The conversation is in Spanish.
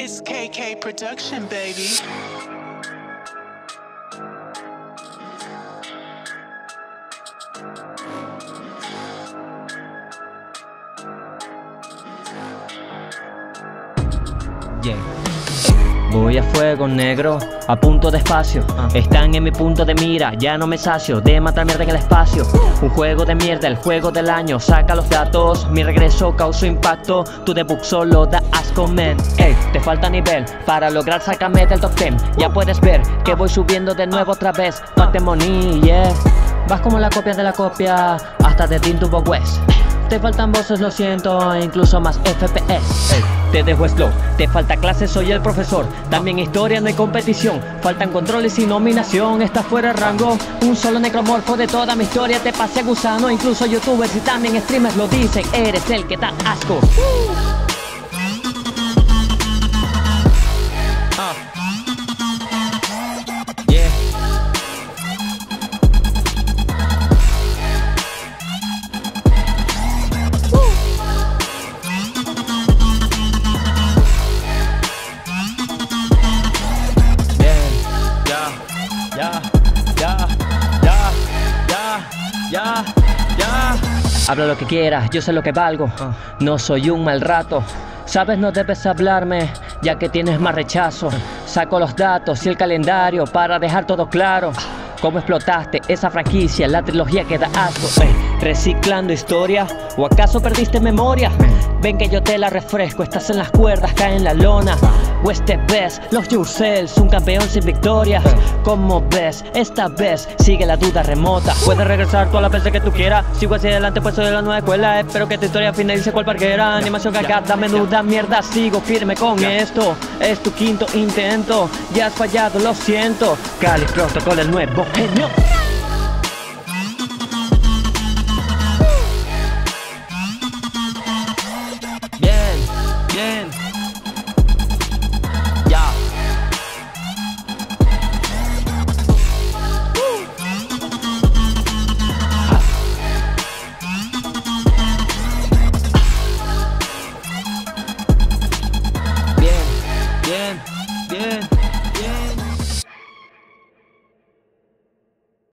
It's KK Production, baby. Yeah. Voy a fuego negro, a punto de espacio. Están en mi punto de mira, ya no me sacio de matar mierda en el espacio. Un juego de mierda, el juego del año. Saca los datos, mi regreso causó impacto. Tu debut solo da asco, man. Ey, te falta nivel para lograr sacarme del top 10. Ya puedes ver que voy subiendo de nuevo otra vez. Fuck the money, yeah. Vas como la copia de la copia, hasta de Dean Tubo West. Te faltan voces, lo siento, e incluso más FPS. Te dejo slow, te falta clase, soy el profesor. También historia, no hay competición. Faltan controles y nominación, estás fuera de rango. Un solo necromorfo de toda mi historia te pasé a gusano. Incluso youtubers y también streamers lo dicen. Eres el que da asco. Yeah. Ya. Habla lo que quieras, yo sé lo que valgo. No soy un mal rato. Sabes, no debes hablarme, ya que tienes más rechazo. Saco los datos y el calendario para dejar todo claro. ¿Cómo explotaste esa franquicia? La trilogía que da asco. ¿Reciclando historia? ¿O acaso perdiste memoria? Ven que yo te la refresco, estás en las cuerdas, cae en la lona. O este ves, los yourselves, un campeón sin victoria. Como ves, esta vez sigue la duda remota. Puedes regresar todas las veces que tú quieras. Sigo hacia adelante, pues soy de la nueva escuela. Espero que tu historia finalice cual parquera. Animación cagada, menuda mierda. Sigo firme con esto. Es tu quinto intento. Ya has fallado, lo siento. Cali Protocol, el nuevo genio.